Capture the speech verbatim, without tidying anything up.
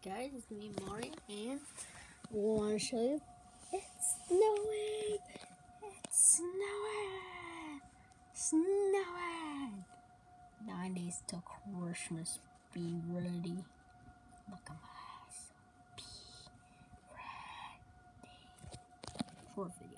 guys, it's me Mario, and we want to show you it's snowing! It's snowing! Snowing! Nine days till Christmas. Be ready. Look at my eyes. Be ready. Short video.